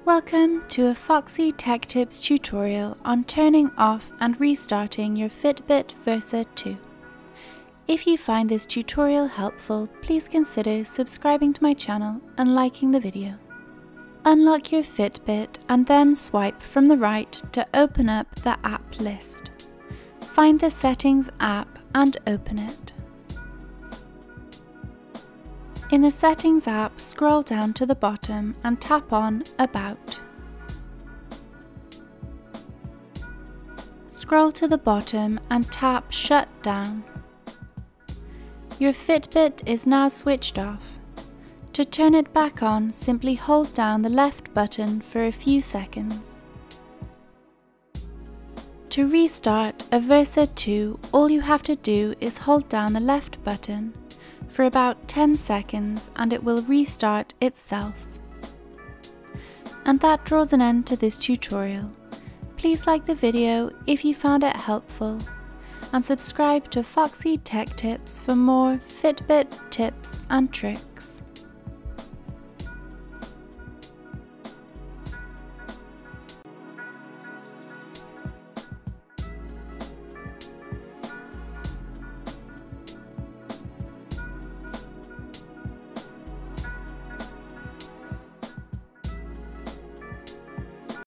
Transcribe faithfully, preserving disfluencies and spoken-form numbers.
Welcome to a Foxy Tech Tips tutorial on turning off and restarting your Fitbit Versa two. If you find this tutorial helpful, please consider subscribing to my channel and liking the video. Unlock your Fitbit and then swipe from the right to open up the app list. Find the Settings app and open it. In the Settings app, scroll down to the bottom and tap on About. Scroll to the bottom and tap Shutdown. Your Fitbit is now switched off. To turn it back on, simply hold down the left button for a few seconds. To restart a Versa two, all you have to do is hold down the left button for about ten seconds and it will restart itself. And that draws an end to this tutorial. Please like the video if you found it helpful and subscribe to Foxy Tech Tips for more Fitbit tips and tricks.